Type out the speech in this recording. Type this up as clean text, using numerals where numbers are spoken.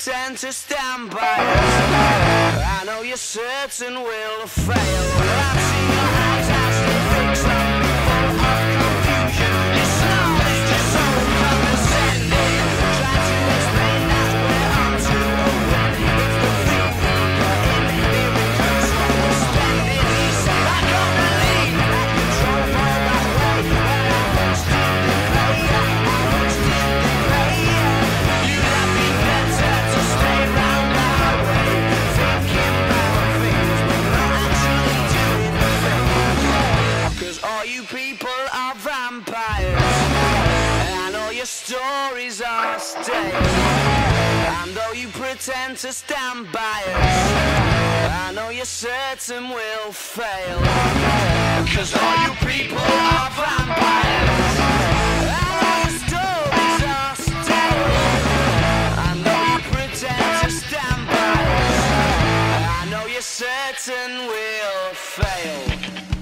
pretend to stand by us. I know you're certain we'll fail. I've seen your eyes as they fix up full of confusion. Your snarl is just so condescending. Try to explain that we're on to a win. It's the feeling you're in, maybe reduce what we're spending. You say I'm gonna leave that control for that way. When I watched you play, I watched you play. You'd have been better to stay round our way, thinking about things but not actually doing the thing. 'Cause all you people are vampires, and all your stories are stale. And though you pretend to stand by us, I know you're certain we'll fail. 'Cause all you people are vampires, and all your stories are stale. And though you pretend to stand by us, I know you're certain we'll fail.